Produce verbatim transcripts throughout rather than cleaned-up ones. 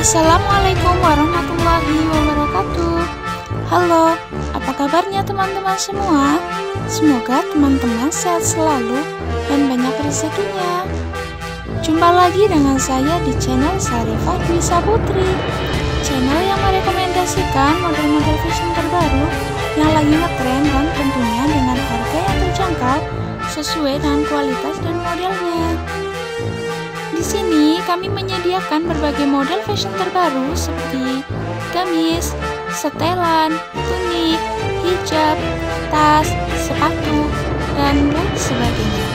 Assalamualaikum warahmatullahi wabarakatuh. Halo, apa kabarnya teman-teman semua? Semoga teman-teman sehat selalu dan banyak rezekinya. Jumpa lagi dengan saya di channel Sarifah Dwi Saputri, channel yang merekomendasikan model-model fashion terbaru yang lagi ngetren dan tentunya dengan harga yang terjangkau sesuai dengan kualitas dan modelnya. Di sini kami menyediakan berbagai model fashion terbaru seperti gamis, setelan, tunik, hijab, tas, sepatu, dan lain sebagainya.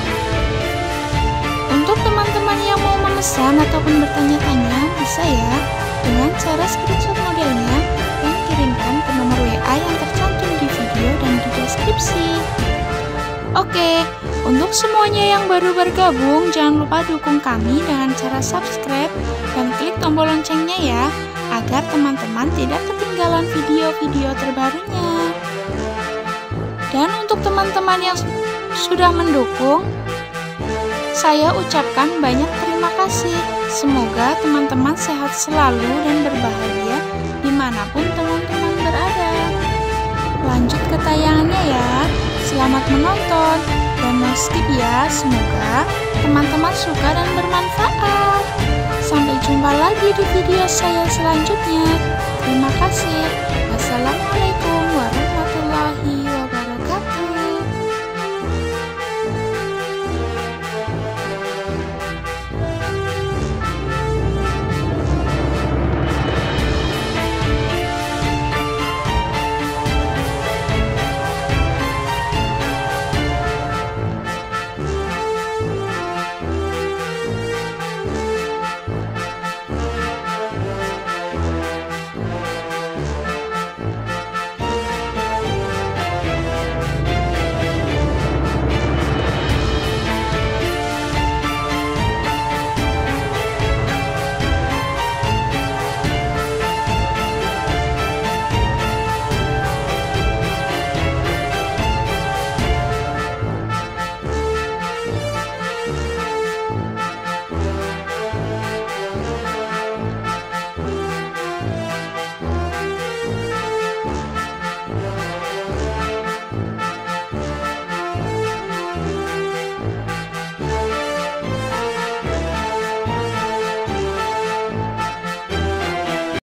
Untuk teman-teman yang mau memesan ataupun bertanya-tanya, bisa ya dengan cara screenshot modelnya dan kirimkan ke nomor W A yang tercantum di video dan di deskripsi. Oke, untuk semuanya yang baru bergabung, jangan lupa dukung kami dengan cara subscribe dan klik tombol loncengnya ya, agar teman-teman tidak ketinggalan video-video terbarunya. Dan untuk teman-teman yang sudah mendukung, saya ucapkan banyak terima kasih. Semoga teman-teman sehat selalu dan berbahagia dimanapun teman-teman berada. Lanjut ke tayangannya ya. Selamat menonton dan no skip ya. Semoga teman-teman suka dan bermanfaat. Sampai jumpa lagi di video saya selanjutnya. Terima kasih. Wassalamualaikum warahmatullahi wabarakatuh.